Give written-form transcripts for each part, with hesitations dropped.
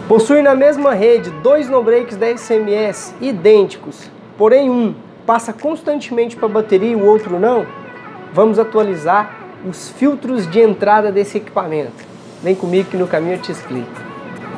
Possui na mesma rede dois no-breaks da SMS idênticos, porém um passa constantemente para a bateria e o outro não? Vamos atualizar os filtros de entrada desse equipamento. Vem comigo que no caminho eu te explico.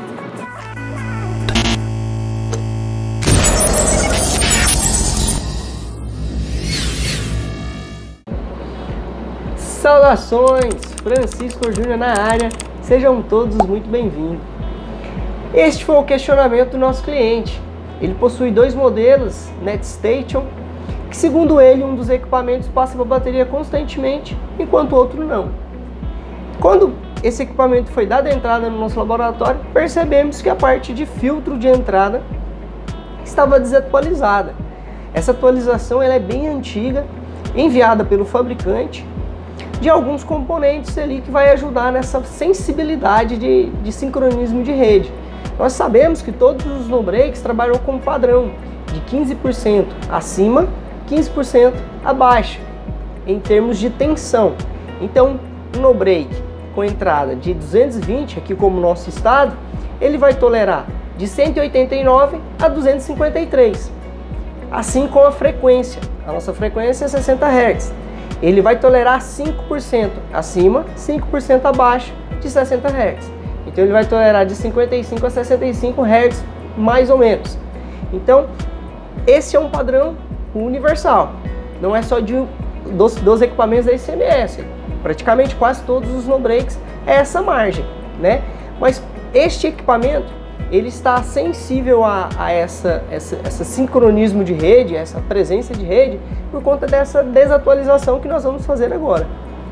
Saudações! Francisco Júnior na área, sejam todos muito bem-vindos. Este foi o questionamento do nosso cliente. Ele possui dois modelos NetStation, que segundo ele, um dos equipamentos passa para a bateria constantemente, enquanto o outro não. Quando esse equipamento foi dado a entrada no nosso laboratório, percebemos que a parte de filtro de entrada estava desatualizada. Essa atualização ela é bem antiga, enviada pelo fabricante, de alguns componentes ali que vai ajudar nessa sensibilidade de sincronismo de rede. Nós sabemos que todos os no-breaks trabalham com padrão de 15% acima, 15% abaixo, em termos de tensão. Então, um no-break com entrada de 220, aqui como o nosso estado, ele vai tolerar de 189 a 253. Assim com a frequência, a nossa frequência é 60 Hz. Ele vai tolerar 5% acima, 5% abaixo de 60 Hz. Então ele vai tolerar de 55 a 65 Hz, mais ou menos. Então, esse é um padrão universal. Não é só dos equipamentos da SMS. Praticamente quase todos os no-breaks é essa margem, né? Mas este equipamento, ele está sensível a esse sincronismo de rede, essa presença de rede, por conta dessa desatualização que nós vamos fazer agora.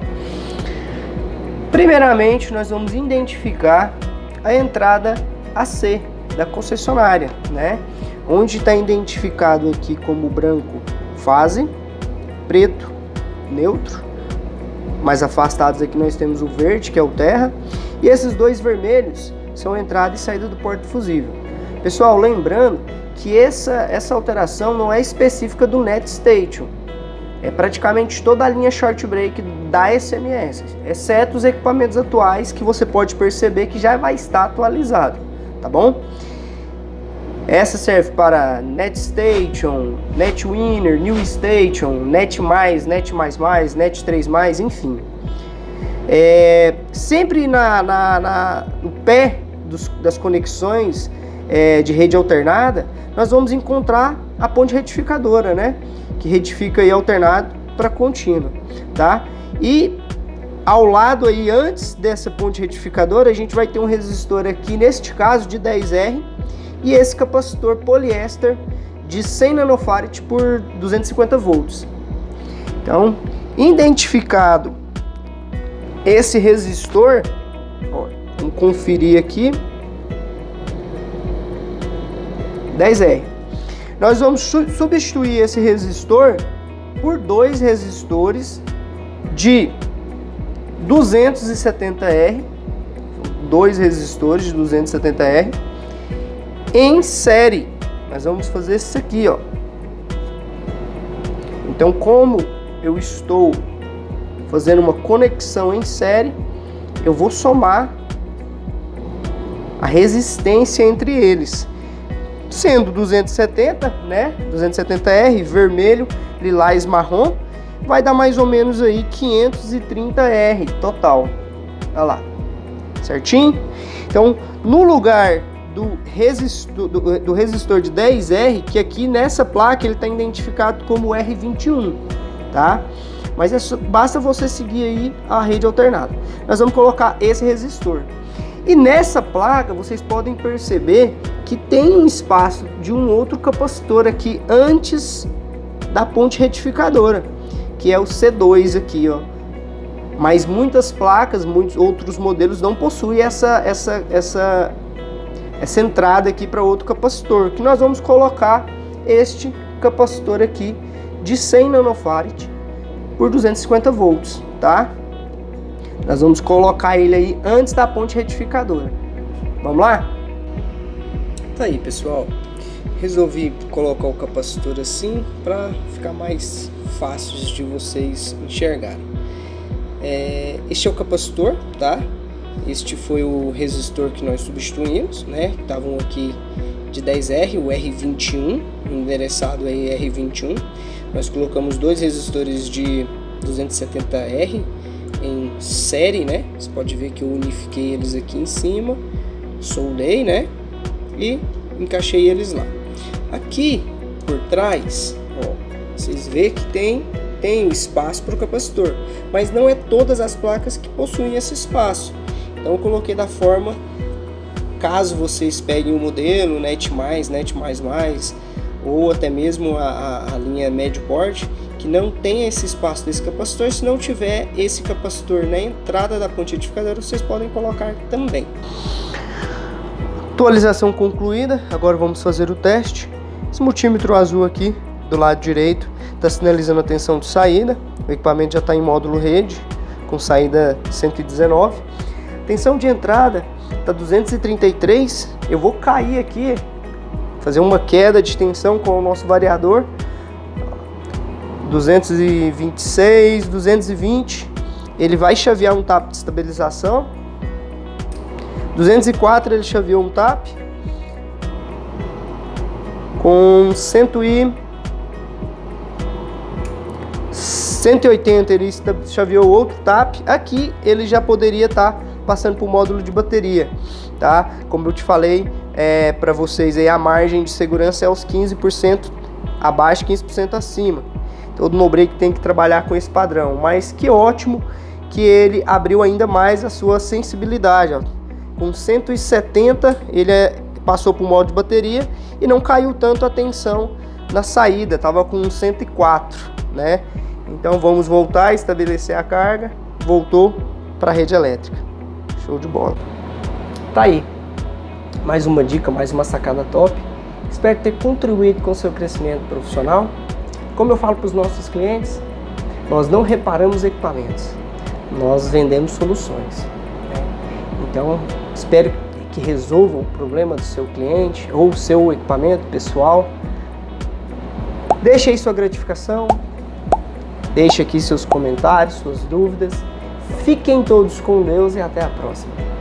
Primeiramente, nós vamos identificar a entrada AC da concessionária, né? Onde está identificado aqui como branco fase, preto neutro, mais afastados aqui nós temos o verde, que é o terra, e esses dois vermelhos são entrada e saída do porto fusível. Pessoal, lembrando que essa alteração não é específica do NetStation, é praticamente toda a linha short break da SMS, exceto os equipamentos atuais que você pode perceber que já vai estar atualizado, tá bom? Essa serve para NetStation, NetWinner, NewStation, Net+, Net++, Net3+, enfim. Sempre no pé das conexões de rede alternada, nós vamos encontrar a ponte retificadora, né? Que retifica aí alternado para contínua, tá? E ao lado aí, antes dessa ponte retificadora, a gente vai ter um resistor aqui, neste caso de 10R, e esse capacitor poliéster de 100 nanofarad por 250 volts. Então, identificado esse resistor, ó, vamos conferir aqui, 10R. Nós vamos substituir esse resistor por dois resistores de 270R, dois resistores de 270R em série. Nós vamos fazer isso aqui, ó. Então, como eu estou fazendo uma conexão em série, eu vou somar a resistência entre eles. Sendo 270, né? 270R, vermelho, lilás, marrom, vai dar mais ou menos aí 530R total. Olha lá, certinho? Então, no lugar do resistor de 10R, que aqui nessa placa ele está identificado como R21, tá? Mas basta você seguir aí a rede alternada. Nós vamos colocar esse resistor. E nessa placa vocês podem perceber que tem um espaço de um outro capacitor aqui antes da ponte retificadora, que é o C2 aqui, ó. Mas muitas placas, muitos outros modelos não possuem essa entrada aqui para outro capacitor, que nós vamos colocar este capacitor aqui de 100 nanofarad por 250 volts, tá? Nós vamos colocar ele aí antes da ponte retificadora. Vamos lá? Tá aí, pessoal. Resolvi colocar o capacitor assim para ficar mais fácil de vocês enxergarem. Este é o capacitor, tá? Este foi o resistor que nós substituímos, né? Estavam aqui de 10R, o R21, endereçado aí R21. Nós colocamos dois resistores de 270R em série, né? Você pode ver que eu unifiquei eles aqui em cima, soldei, né? E encaixei eles lá. Aqui por trás, ó, vocês veem que tem espaço para o capacitor, mas não é todas as placas que possuem esse espaço. Então eu coloquei da forma, caso vocês peguem o modelo NET+, NET++, ou até mesmo a linha médio porte, que não tenha esse espaço desse capacitor. Se não tiver esse capacitor na entrada da ponte retificadora, vocês podem colocar também. Atualização concluída, agora vamos fazer o teste. Esse multímetro azul aqui do lado direito está sinalizando a tensão de saída. O equipamento já está em módulo rede, com saída 119. Tensão de entrada está 233. Eu vou cair aqui, fazer uma queda de tensão com o nosso variador. 226, 220. Ele vai chavear um tap de estabilização. 204 ele chaveou um tap. Com 180 ele chaveou outro tap. Aqui ele já poderia estar passando para o módulo de bateria, tá? Como eu te falei, para vocês aí a margem de segurança é os 15% abaixo, 15% acima. Todo no-break tem que trabalhar com esse padrão, mas que ótimo que ele abriu ainda mais a sua sensibilidade, ó. Com 170 ele passou para o modo de bateria e não caiu tanto a tensão na saída, estava com 104, né? Então vamos voltar a estabelecer a carga, voltou para a rede elétrica. Show de bola. Tá aí, mais uma dica, mais uma sacada top. Espero ter contribuído com o seu crescimento profissional. Como eu falo para os nossos clientes, nós não reparamos equipamentos, nós vendemos soluções, né? Então, espero que resolvam o problema do seu cliente ou o seu equipamento pessoal. Deixe aí sua gratificação, deixe aqui seus comentários, suas dúvidas. Fiquem todos com Deus e até a próxima.